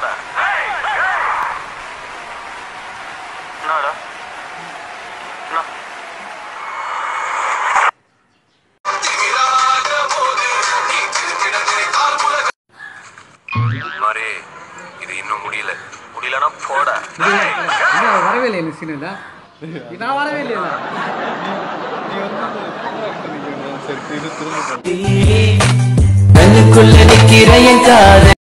போடா. என்னடா மாறே, இது இன்னும் முடியலன்னா போடா. வரவே இல்லை எனக்கு சீன். நான் வரவே இல்லையா? கண்ணுக்குள்ள நிக்கிற என் காதல்